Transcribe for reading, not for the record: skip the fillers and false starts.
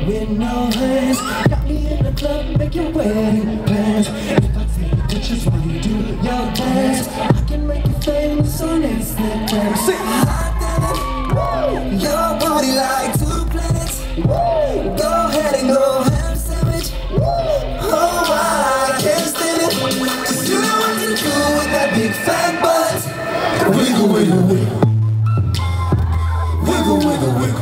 with no hands. Got me in the club making wedding plans. If I take pictures while you do your dance, I can make you famous on Instagram. Your body like two planets. Go ahead and go ham sandwich. Oh, I can't stand it, 'cause you know what to do with that big fat butt. Wiggle, wiggle, wiggle. Wiggle, wiggle, wiggle.